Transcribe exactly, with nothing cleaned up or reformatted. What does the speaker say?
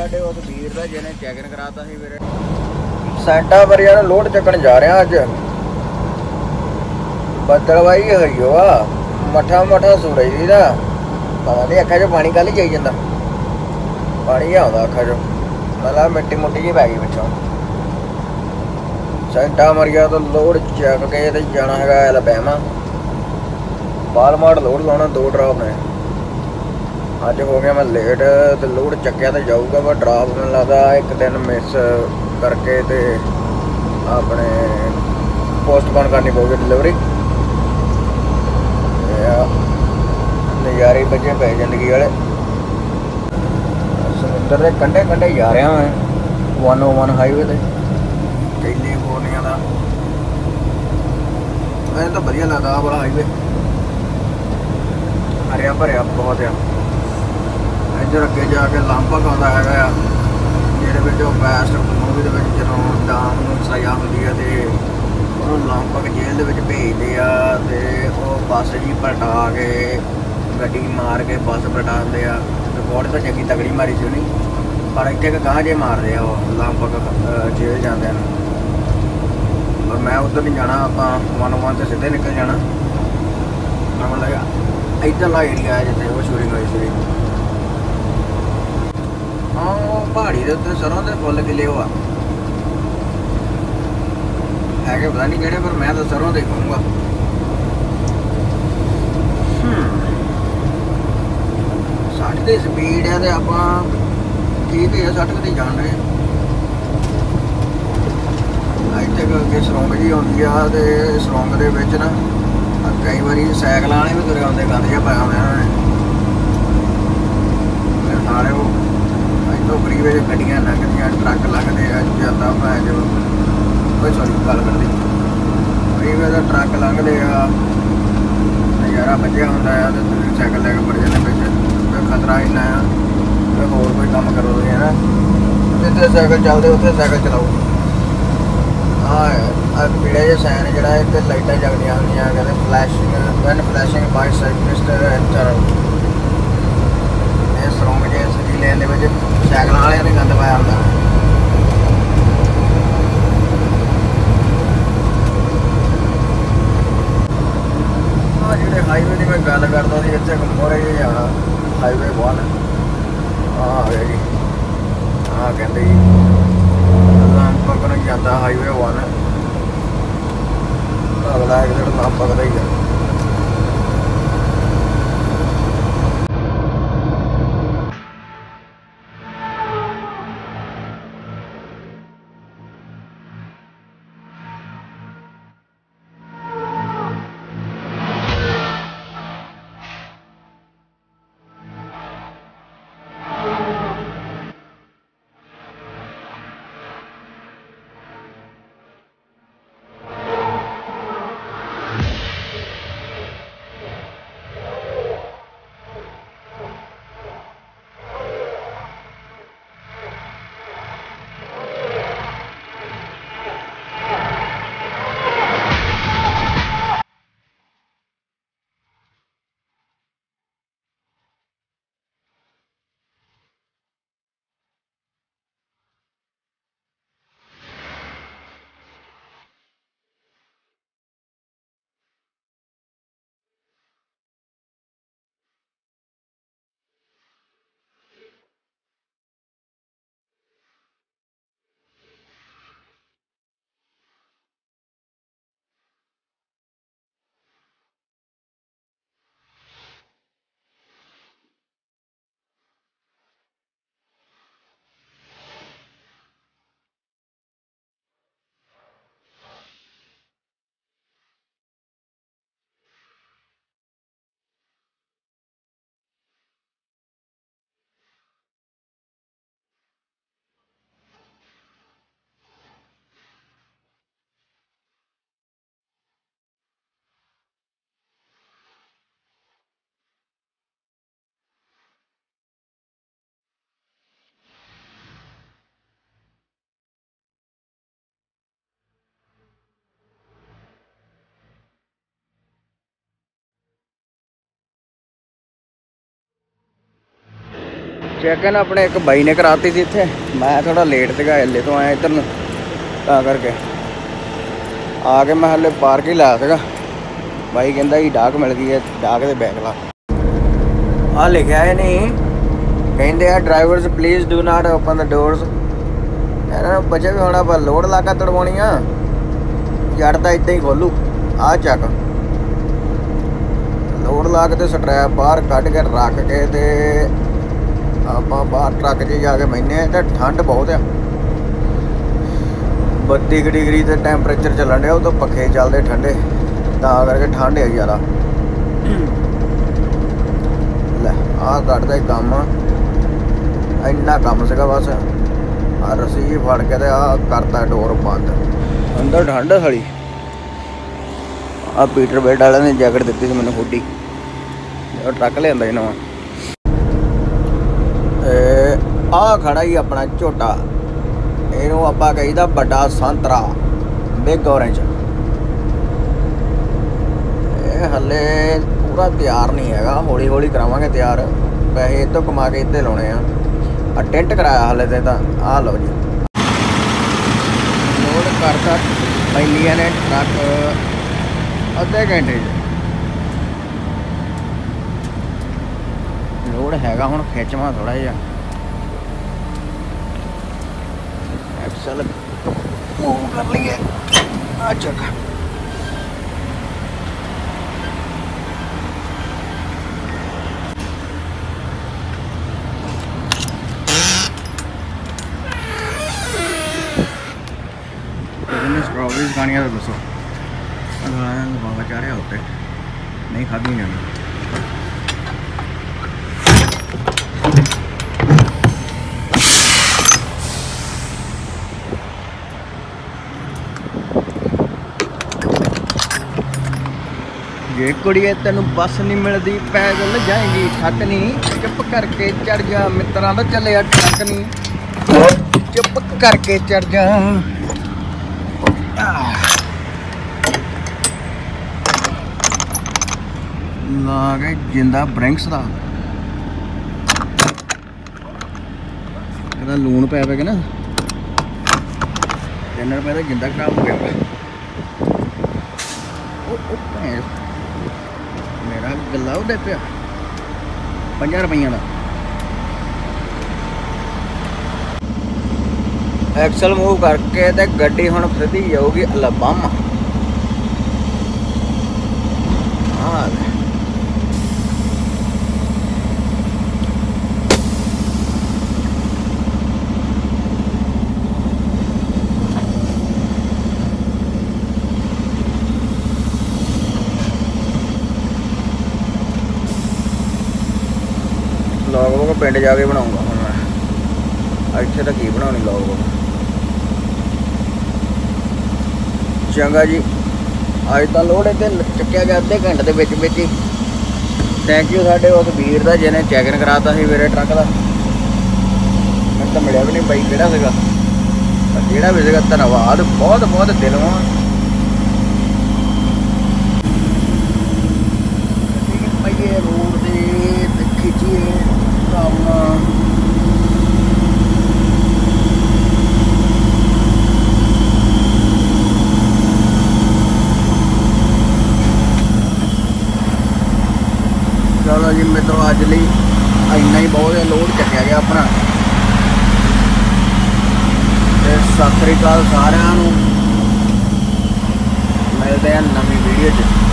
ਸਾਡੇ ਉਸ ਵੀਰ ਦਾ ਜਿਹਨੇ ਚੈਕਿੰਗ ਕਰਾਤਾ ਸੀ ਵੀਰੇ। ਸੈਂਟਾ ਮਰੀਆ ਨੂੰ ਲੋਡ ਚੱਕਣ ਜਾ ਰਿਹਾ ਅੱਜ। ਬੱਦਲਵਾਈ ਹੋਈ ਓ ਆ, ਮੱਠਾ ਮੱਠਾ ਸੂਰਜ ਦਾ ਪਤਾ ਨਹੀਂ ਅੱਖਾਂ 'ਚ ਪਾਣੀ ਕੱਲ੍ਹ ਹੀ ਜਾਈ ਜਾਂਦਾ। ਪਾਣੀ ਆਉਂਦਾ ਅੱਖਾਂ 'ਚੋਂ, ਮਤਲਬ ਮਿੱਟੀ ਮੁੱਟੀ ਜਿਹੀ ਪੈ ਗਈ ਪਿੱਛੋਂ। ਸੈਂਟਾ ਮਰੀਆ ਤੋਂ ਲੋਡ ਚੱਕ ਕੇ ਤੇ ਜਾਣਾ ਹੈਗਾ ਐਲਬੈਮਾ। ਬਾਲਮਾਰਟ ਲੋਡ ਲਾਉਣਾ, ਦੋ ਡਰਾਪ ਨੇ। ਅੱਜ ਹੋ ਗਿਆ ਮੈਂ ਲੇਟ ਤੇ ਲੋਡ ਚੱਕਿਆ ਤੇ ਜਾਊਗਾ, ਪਰ ਡਰਾਪ ਮੈਨੂੰ ਲੱਗਦਾ ਇੱਕ ਦਿਨ ਮਿਸ ਕਰਕੇ ਤੇ ਆਪਣੇ ਪੋਸਟਪੋਨ ਕਰਨੀ ਪਊਗੀ ਡਿਲੀਵਰੀ। ਨਜ਼ਾਰੇ ਬੱਝੇ ਪਏ ਜ਼ਿੰਦਗੀ ਵਾਲੇ। ਸਮੁੰਦਰ ਦੇ ਕੰਢੇ ਕੰਢੇ ਜਾ ਰਿਹਾ ਮੈਂ ਵਨ ਓ ਵਨ ਹਾਈਵੇ ਤੇ ਕੈਲੀਫੋਰਨੀਆ ਦਾ। ਮੈਨੂੰ ਤਾਂ ਵਧੀਆ ਲੱਗਦਾ ਆਹ ਵਾਲਾ ਹਾਈਵੇ, ਹਰਿਆ ਭਰਿਆ ਬਹੁਤ ਆ। ਇੱਧਰ ਅੱਗੇ ਜਾ ਕੇ ਲੰਬਕ ਆਉਂਦਾ ਹੈਗਾ ਆ, ਜਿਹਦੇ ਵਿੱਚ ਉਹ ਬੈਸਟ ਮੂਵੀ ਦੇ ਵਿੱਚ ਜਦੋਂ ਡਾਮ ਨੂੰ ਸਜ਼ਾ ਹੁੰਦੀ ਹੈ ਤੇ ਉਹਨੂੰ ਲੰਬਕ ਜੇਲ੍ਹ ਦੇ ਵਿੱਚ ਭੇਜਦੇ ਆ ਤੇ ਉਹ ਬੱਸ ਜੀ ਪਲਟਾ ਕੇ, ਗੱਡੀ ਮਾਰ ਕੇ ਬੱਸ ਪਲਟਾ ਦਿੰਦੇ ਆ। ਰਿਪੋਰਟ ਤਾਂ ਚੰਗੀ ਤਗੜੀ ਮਾਰੀ ਸੀ ਉਹਨੇ, ਪਰ ਇੱਥੇ ਇੱਕ ਗਾਂਹ ਜੇ ਮਾਰਦੇ ਆ ਉਹ ਲੰਬਕ ਜੇਲ੍ਹ ਜਾਂਦਿਆਂ ਨੂੰ। ਪਰ ਮੈਂ ਉੱਧਰ ਨਹੀਂ ਜਾਣਾ, ਆਪਾਂ ਵਨ ਵਨ ਤੇ ਸਿੱਧੇ ਨਿਕਲ ਜਾਣਾ। ਮਤਲਬ ਇੱਧਰਲਾ ਏਰੀਆ ਹੈ ਜਿੱਥੇ ਉਹ ਸ਼ੂਟਿੰਗ ਹੋਈ ਸੀ। ਹਾਂ ਉਹ ਪਹਾੜੀ ਦੇ ਉੱਤੇ ਸਰੋਂ ਦੇ ਫੁੱਲ ਖਿਲੇ ਹੋ ਆ ਹੈਗੇ, ਪਤਾ ਨਹੀਂ ਕਿਹੜੇ, ਪਰ ਮੈਂ ਤਾਂ ਸਰੋਂ ਦੇ ਕਹੂੰਗਾ। ਸੱਠ ਦੀ ਸਪੀਡ ਹੈ ਤੇ ਆਪਾਂ ਠੀਕ ਹੈ, ਸੱਠ ਦੀ ਜਾਣ ਰਹੇ। ਇੱਥੇ ਅੱਗੇ ਸਰੋਂਗ ਜੀ ਆਉਂਦੀ ਆ ਤੇ ਸਰੋਂਗ ਦੇ ਵਿੱਚ ਨਾ ਕਈ ਵਾਰੀ ਸਾਈਕਲਾਂ ਵਾਲੇ ਵੀ ਤੁਰੇ ਆਉਂਦੇ, ਗੰਦ ਜਿਹਾ ਪਾਇਆ ਹੁੰਦਾ ਇਹਨਾਂ ਨੇ ਨਾਲੇ। ਉਹ ਇੱਥੋਂ ਫਰੀਵੇ 'ਚ ਗੱਡੀਆਂ ਲੰਘਦੀਆਂ, ਟਰੱਕ ਲੰਘਦੇ ਆ, ਜਾਂਦਾ ਮੈਂ ਜੋ ਕੋਈ ਸੌਰੀ ਗੱਲ ਕਰਦੀ ਫਰੀਵੇ ਦਾ ਟਰੱਕ ਲੰਘਦੇ ਆ, ਨਜ਼ਾਰਾ ਵੱਜਿਆ ਹੁੰਦਾ ਆ ਤੇ ਤੁਸੀਂ ਸਾਈਕਲ ਲੈ ਕੇ ਵੜ ਜਾਂਦੇ ਵਿੱਚ। ਕੋਈ ਖਤਰਾ ਇੰਨਾ ਆ ਕਿ ਹੋਰ ਕੋਈ ਕੰਮ ਕਰੋ ਤੁਸੀਂ ਹੈ ਨਾ, ਜਿੱਥੇ ਸਾਈਕਲ ਚੱਲਦੇ ਉੱਥੇ ਸਾਈਕਲ ਚਲਾਓ। ਆਹ ਪੀਲੇ ਜਿਹੇ ਸਾਈਨ ਜਿਹੜਾ ਇੱਥੇ ਲਾਈਟਾਂ ਜਗਦੀਆਂ ਹੁੰਦੀਆਂ, ਕਹਿੰਦੇ flashing when flashing by cyclist enter. ਇਹ ਸਰੋਂਗ ਜੇ ਸਿਟੀ ਲੇਨ ਦੇ ਵਿੱਚ ਸਾਈਕਲਾਂ ਵਾਲਿਆਂ ਨੇ ਗੰਦ ਪਾਇਆ ਹੁੰਦਾ। ਆਹ ਜਿਹੜੇ ਹਾਈਵੇ ਦੀ ਮੈਂ ਗੱਲ ਕਰਦਾ ਸੀ, ਇੱਥੇ ਮੋਰੇ ਜਿਹੇ ਆ ਹਾਈਵੇ ਵਨ। ਆਹ ਆ ਗਿਆ ਜੀ, ਆਹ ਕਹਿੰਦੇ ਜੀ ਲੰਬਕ ਨੂੰ ਜਾਂਦਾ ਹਾਈਵੇ ਵਨ। ਅਗਲਾ ਐਗਜ਼ਿਟ ਲੰਬਕ ਦਾ ਹੀ ਆ। चेक इन अपने एक बाई ने कराती थी इत्थे, मैं थोड़ा लेट सीगा हले तो आया इधर नूं तां करके आके मैं हले पार्क ही लाया सीगा। बाई कहंदा जी डाक मिल गई है, डाक दे बैग ला आ लिखा है नहीं कहते हैं drivers please do not open the doors. इन्होंने बचे भी होना पर लोड ला के तड़वानी आ जड़ तो इदा ही खोलू आ चक लोड ला के स्ट्रैप बाहर कढ़ के रख के ते आप बाहर ट्रक च जाके बहने तो ठंड बहुत है बत्ती डिग्री से टैंपरेचर चलन डया उदों पखे चलते ठंडे तां करके ठंड है ज़्यादा। लै आ कटदा ही कम इन्ना कम सीगा बस आ रस्सी जी फड़ के आ करता डोर बंद अंदर ठंड साली। आ पीटर बेट वाले ने जैकेट दी थी मैंने हुडी ट्रक लिया नवा। आ खड़ा ही अपना झोटा इनू आपां कहीदा बड़ा संतरा बिग ऑरेंज। ये हले पूरा तैयार नहीं है, हौली हौली करावांगे तैयार, पैसे इतों कमा के इत्ते लाने आ। टेंट कराया हले तो आ लो जी लोड करता पहलिया ने ट्रक अद्धे घंटे लोड हैगा हुण खिचवा थोड़ा जिहा एक्सल मूव कर लिए आ चक स्ट्रॉबेरीज खानिया तो दसो बाबा चाह रहा उत्ते नहीं खाधी जानी। जे कुड़िए तेन बस नहीं मिलती पैदल जाएगी ठक नहीं चुप करके चढ़ जा मित्रा तो चले ठक नहीं चुप करके चढ़ जा। ला के जिंदा ब्रिंक्स का लून पै पे ना तीन रुपये का जिंदा खराब हो गया मेरा गला उड़े पे पंजा रुपये का। एक्सल मूव करके ते गड्डी हुण सीधी जाऊगी अलबामा। हाँ लॉग बुक पिंड जाके बनाऊंगा हुण मैं इत्थे तो की बनानी लॉग बुक। चंगा जी अज तो लोड इतने चुकया गया अद्धे घंटे के विच विच ही। थैंक यू साडे उस वीर का जिन्हें चैक इन कराता सी मेरे ट्रक का। मैं तो मिलिया भी नहीं बाई किहड़ा सीगा जिहड़ा भी सीगा धन्नवाद बहुत बहुत दिलों। पाइए रोड से खिंचिए काम चलो जी मित्रों अज लई इन्ना ही बहुत है। लोड चक्या गया अपना ते सत श्री अकाल सारिआं नूं। मिलते हैं नवीं वीडियो च।